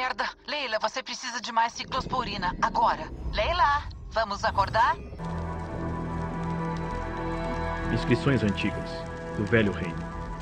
merda! Leila, você precisa de mais ciclosporina. Agora. Leila, vamos acordar? Inscrições antigas do Velho Reino.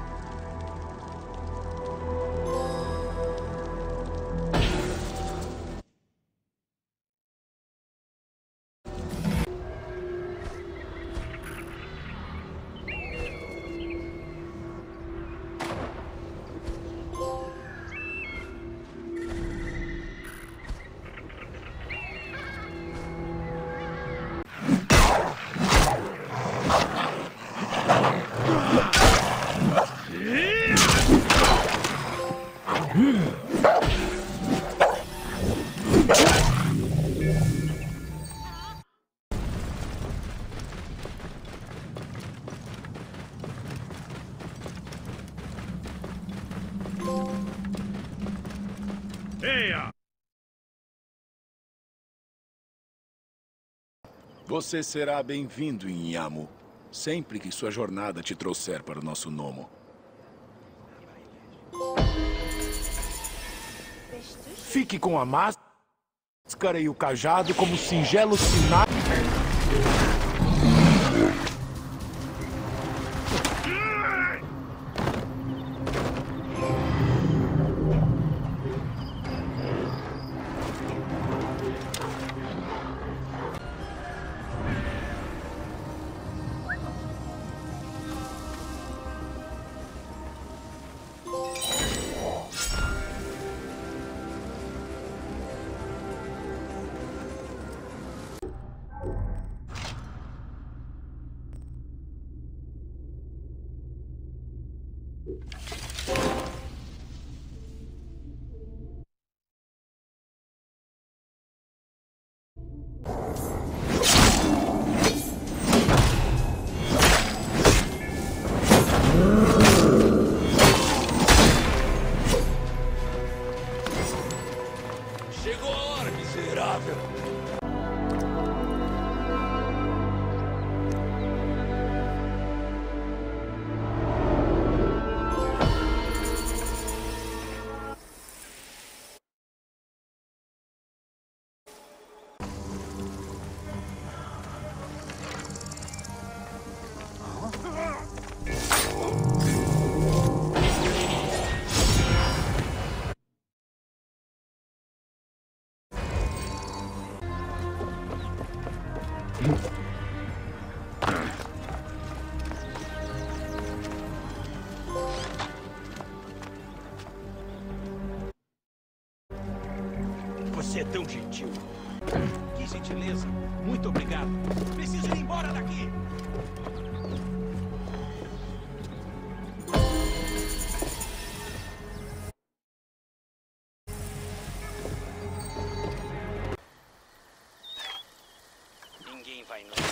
Você será bem-vindo em Yamu, sempre que sua jornada te trouxer para o nosso Nomo. Fique com a máscara e o cajado como singelos sinais. Chegou a hora, miserável! Você é tão gentil. Que gentileza. Muito obrigado. Preciso ir embora daqui. Ninguém vai notar.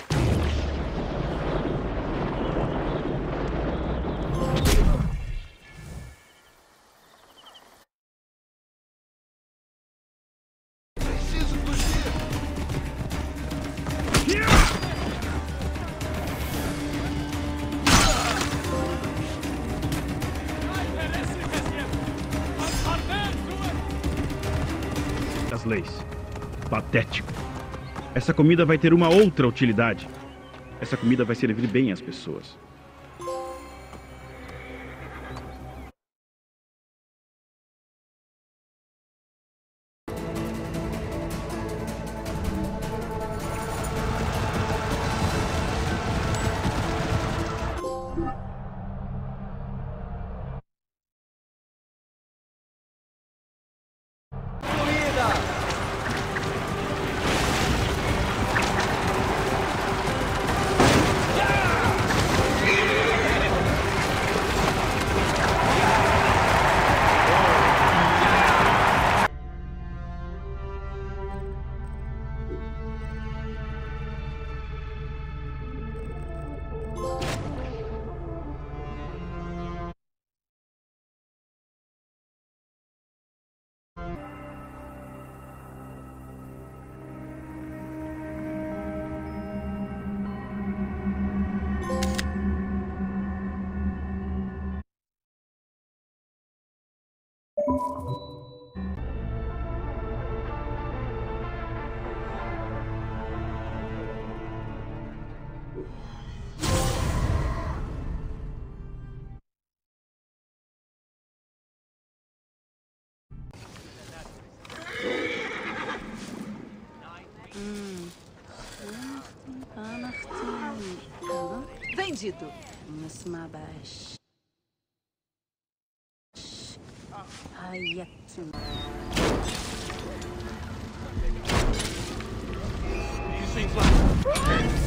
As leis. Patético. Essa comida vai ter uma outra utilidade. Essa comida vai servir bem às pessoas. Entendido. Masmabash. Hayatun. Isso, inflado.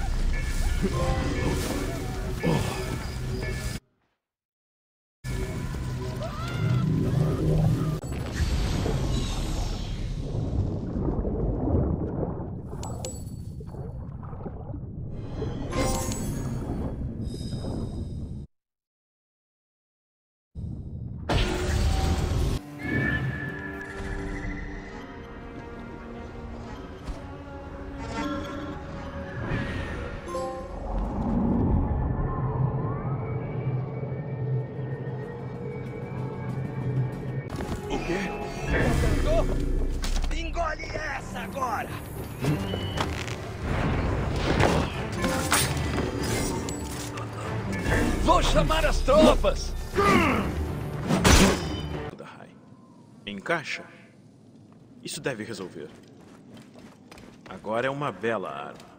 O quê? Engole essa agora! Vou chamar as tropas! Encaixa. Isso deve resolver. Agora é uma bela arma.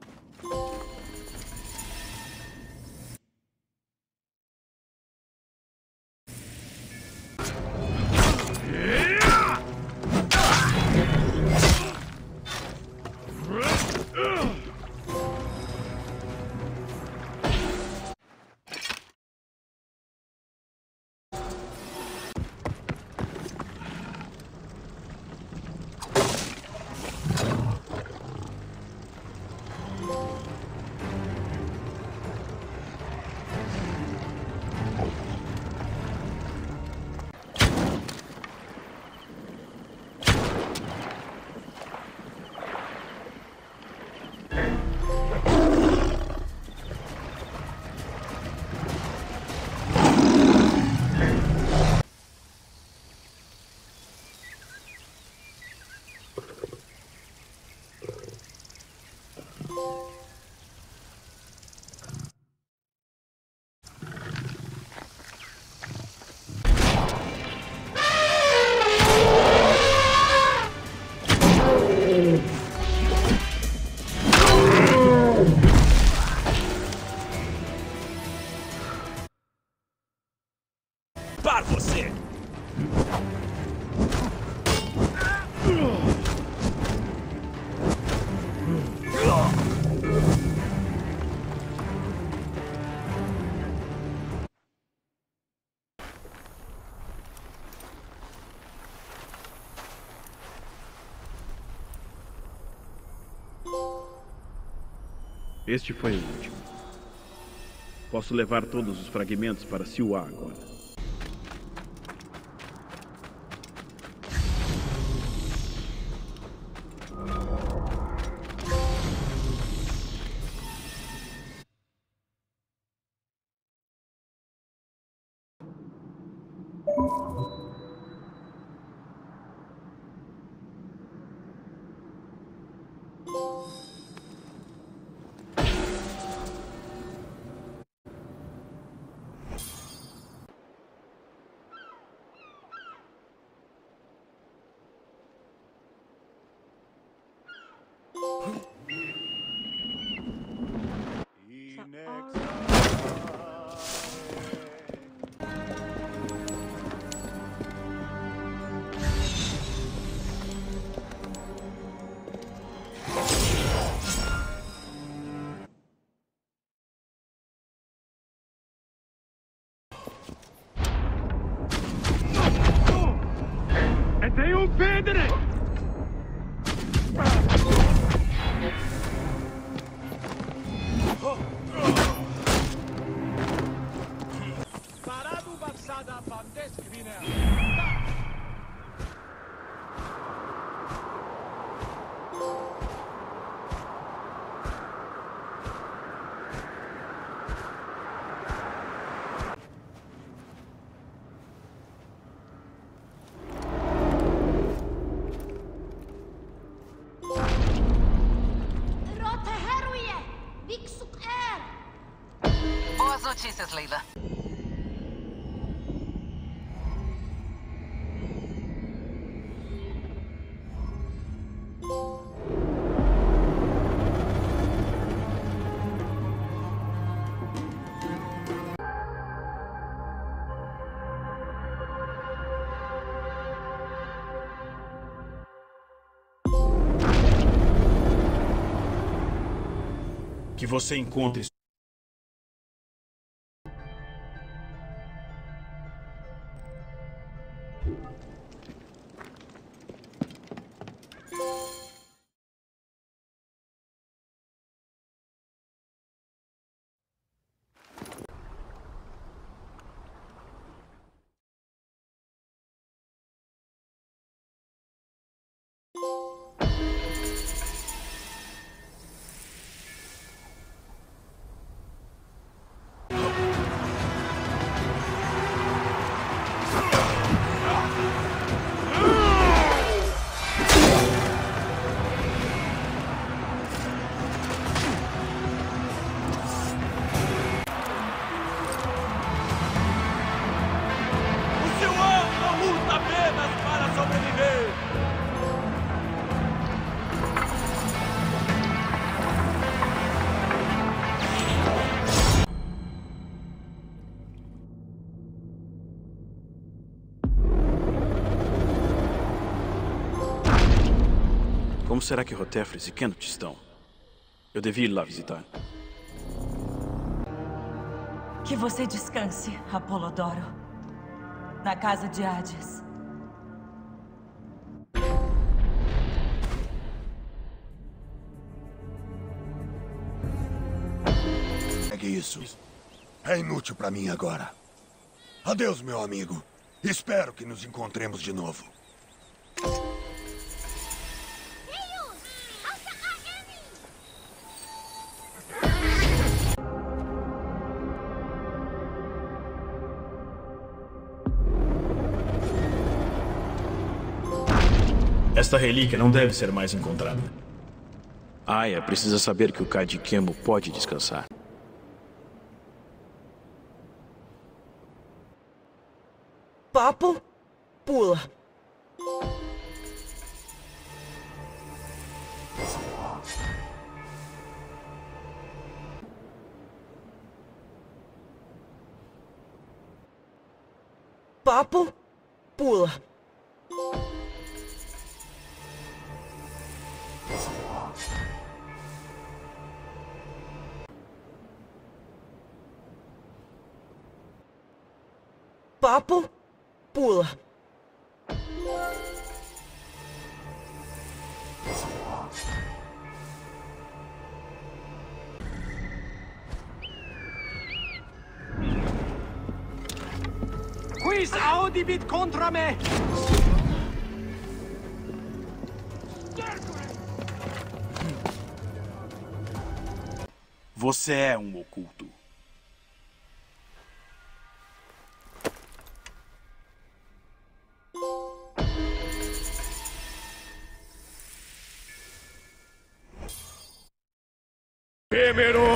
Para você! Este foi o último. Posso levar todos os fragmentos para Siwa agora. Tem um vidro! Parado Baksada Pandeskrina! Boas notícias, Leila. você encontre... O seu não luta apenas para sobreviver! Como será que Rotefres e Kenut estão? Eu devia ir lá visitar. Que você descanse, Apolodoro. Na casa de Hades. Pegue isso. É inútil pra mim agora. Adeus, meu amigo. Espero que nos encontremos de novo. Esta relíquia não deve ser mais encontrada. Aya precisa saber que o Cad Kemo pode descansar. Papo, pula. Papo, pula. Papo, pula. Quis audibit contra me! Você é um oculto. Temero!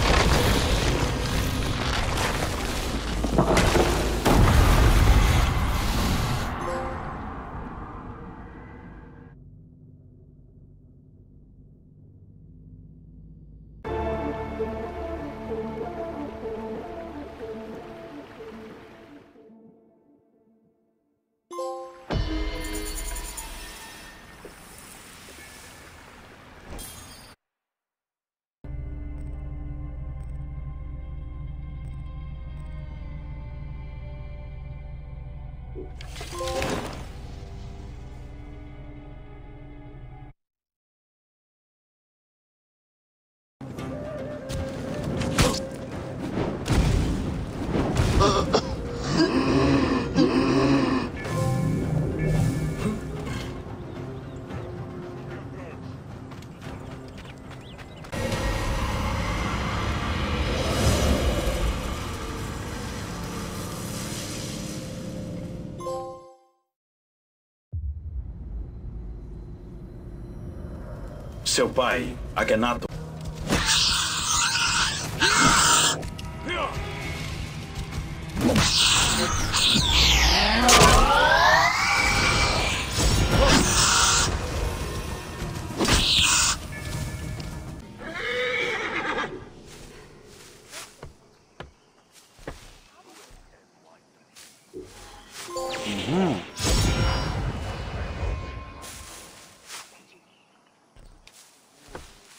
Seu pai, Akhenaton.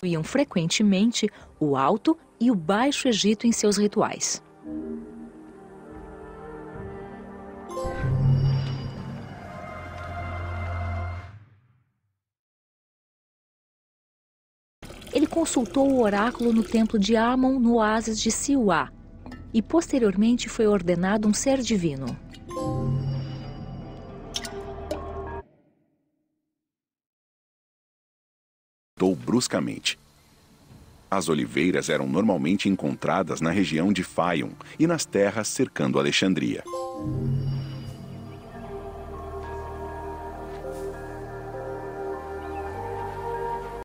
incluíam frequentemente o Alto e o Baixo Egito em seus rituais. Ele consultou o oráculo no templo de Amon, no oásis de Siuá, e posteriormente foi ordenado um ser divino. Bruscamente. As oliveiras eram normalmente encontradas na região de Faium e nas terras cercando Alexandria.